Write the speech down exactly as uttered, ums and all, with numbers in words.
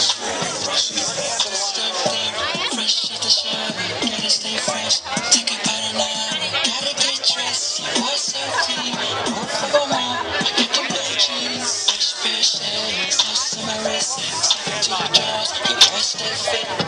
Fresh at the shower, gotta stay fresh. Take a powder now, gotta get dressed. Your boy's so clean, work for the mom. I got the blue jeans, fresh pair of shades, sauce on my wrist. Step into your drawers, your boy stay fit.